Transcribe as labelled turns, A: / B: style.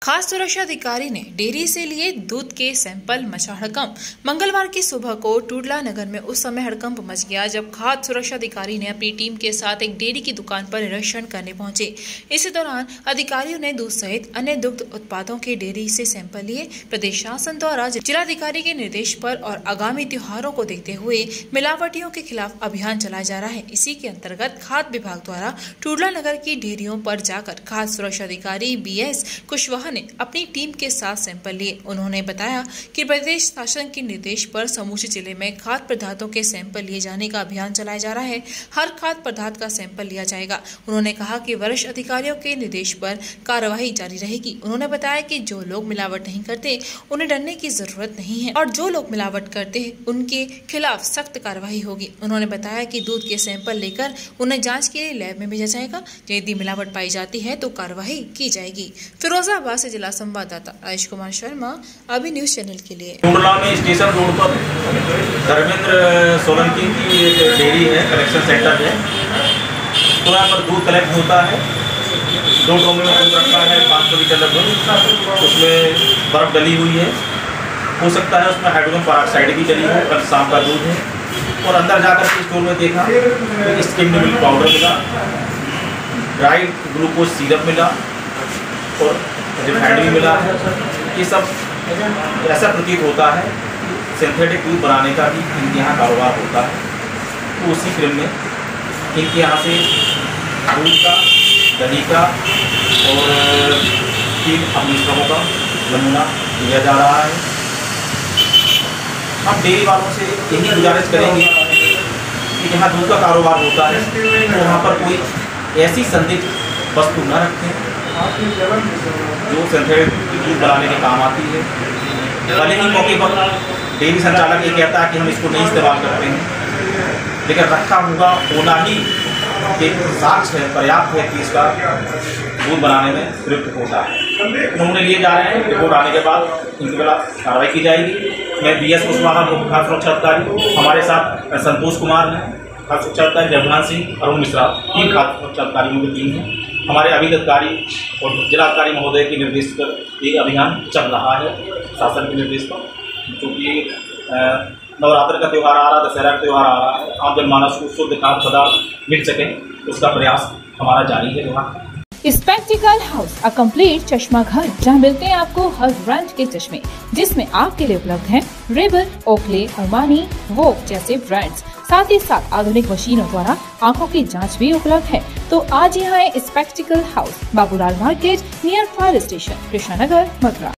A: खाद्य सुरक्षा अधिकारी ने डेयरी से लिए दूध के सैंपल, मचा हड़कंप। मंगलवार की सुबह को टूडला नगर में उस समय हड़कंप मच गया जब खाद्य सुरक्षा अधिकारी ने अपनी टीम के साथ एक डेयरी की दुकान पर निरीक्षण करने पहुंचे। इसी दौरान अधिकारियों ने दूध सहित अन्य दुग्ध उत्पादों के डेयरी से सैंपल लिए। प्रदेश शासन द्वारा जिलाधिकारी के निर्देश पर और आगामी त्योहारों को देखते हुए मिलावटियों के खिलाफ अभियान चलाया जा रहा है। इसी के अंतर्गत खाद्य विभाग द्वारा टूडला नगर की डेयरियों पर जाकर खाद्य सुरक्षा अधिकारी BS कुशवाहा ने अपनी टीम के साथ सैंपल लिए। उन्होंने बताया कि प्रदेश शासन के निर्देश पर समूचे जिले में खाद्य पदार्थों के सैंपल लिए जाने का अभियान चलाया जा रहा है। हर खाद्य पदार्थ का सैंपल लिया जाएगा। उन्होंने कहा कि वरिष्ठ अधिकारियों के निर्देश पर कार्यवाही जारी रहेगी। उन्होंने बताया कि जो लोग मिलावट नहीं करते उन्हें डरने की जरूरत नहीं है और जो लोग मिलावट करते हैं उनके खिलाफ सख्त कार्यवाही होगी। उन्होंने बताया कि दूध के सैंपल लेकर उन्हें जाँच के लिए लैब में भेजा जाएगा। यदि मिलावट पाई जाती है तो कार्यवाही की जाएगी। फिरोजाबाद से जिला संवाददाता राजेश कुमार शर्मा, अभी न्यूज चैनल के लिए।
B: टूडला में स्टेशन रोड पर धर्मेंद्र सोलंकी की एक डेयरी है, कलेक्शन सेंटर है। तो यहाँ पर दूध कलेक्ट होता है। 2 डोंगे में दूध रखा है, 500 लीटर लगभग। उसमें बर्फ डली हुई है। हो सकता है उसमें हाइड्रोजन पेरोक्साइड भी डली हो। कल शाम का दूध है। और अंदर जाकर के स्टोर में देखा तो स्किम्ड मिल्क पाउडर मिला, ड्राई ग्लूकोज सिरप मिला और रिफाइंड भी मिला है। ये सब ऐसा प्रतीत होता है सिंथेटिक दूध बनाने का भी इनके यहाँ कारोबार होता है। तो उसी क्रम में इनके यहाँ से दूध का, दही का और 3 मिश्रणों का नमूना लिया जा रहा है। हम डेयरी वालों से यही गुजारिश करेंगे कि जहाँ दूध का कारोबार होता है तो वहाँ पर कोई ऐसी संदिग्ध वस्तु न रखें जो सिंथेटिक दूध बनाने के काम आती है। भले ही मौके पर डेयरी संचालक ये कहता है कि हम इसको नहीं इस्तेमाल करते हैं, लेकिन रखा हुआ होना ही एक साक्ष्य है, पर्याप्त है कि इसका दूध बनाने में प्रयुक्त होता है। नमूने लिए जा रहे हैं। रिपोर्ट आने के बाद इनके खिलाफ कार्रवाई की जाएगी। मैं BS कुशवाहा, मुख्य खाद्य सुरक्षा अधिकारी, हमारे साथ संतोष कुमार हैं, खाद्य सुरक्षा अधिकारी जगभान सिंह, अरुण मिश्रा, 3 खाद्य सुरक्षा अधिकारियों की टीम है। हमारे अभिध अधिकारी और जिलाधिकारी महोदय के निर्देश पर ये अभियान चल रहा है, शासन के निर्देश पर। क्योंकि नवरात्र का त्यौहार आ रहा, दशहरा का त्यौहार आ रहा है, आम जनमानस को शुद्ध खाद्य पदार्थ मिल सके उसका प्रयास हमारा जारी है। वहाँ
A: स्पेक्टिकल हाउस, अ कंप्लीट चश्मा घर, जहां मिलते हैं आपको हर ब्रांड के चश्मे, जिसमें आपके लिए उपलब्ध हैं रेबन, ओकले, अरमानी, वोक जैसे ब्रांड्स। साथ ही साथ आधुनिक मशीनों द्वारा आंखों की जांच भी उपलब्ध है। तो आज यहाँ है spectacle house, Babulal market, near fire station, Krishna Nagar, Mathura.